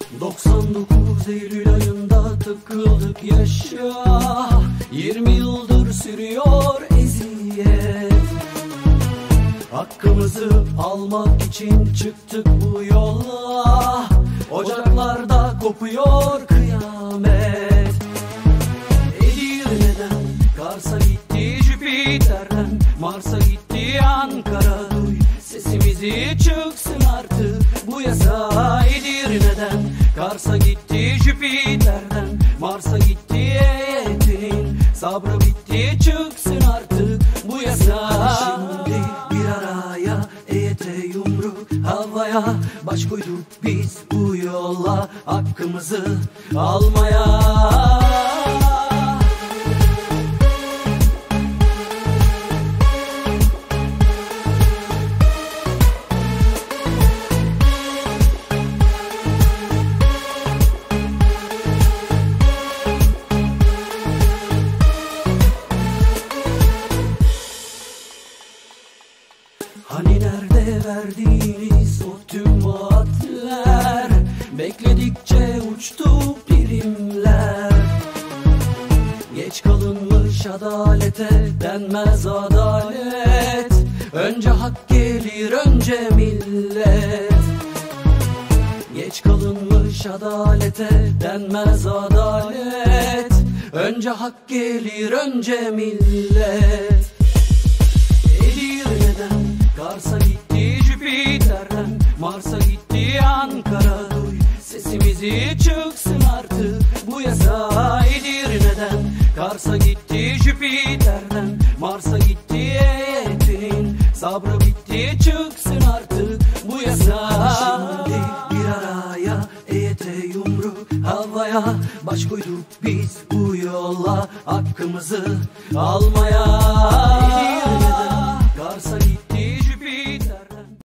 99 Eylül ayında tıkıldık yaşa. 20 yıldır sürüyor eziyet. Hakkımızı almak için çıktık bu yola. Ocaklarda kopuyor kıyamet. Edirne'den Kars'a gitti Jüpiter'den Mars'a gitti Ankara. Duy sesimizi, çıksın artık bu yasa. Edirne'den Kars'a gitti Jüpiter'den Mars'a gitti EYT'nin sabrı bitti, çıksın artık bu yasa. Şimdi bir araya EYT yumruk havaya, baş koyduk biz bu yola hakkımızı almaya. Hani nerede verdiğiniz o tüm vaatler? Bekledikçe uçtu primler. Geç kalınmış adalete denmez adalet. Önce hak gelir, önce millet. Geç kalınmış adalete denmez adalet. Önce hak gelir, önce millet. Edirne'den Kars'a gitti Jüpiter'den Mars'a gitti Ankara. Duy sesimizi, çıksın artık bu yasa. Edirne'den Kars'a gitti Jüpiter'den Mars'a gitti EYT'nin sabrı bitti, çıksın artık bu yasa. Şimdi bir araya EYT yumruk havaya, baş koyduk biz bu yola hakkımızı almaya.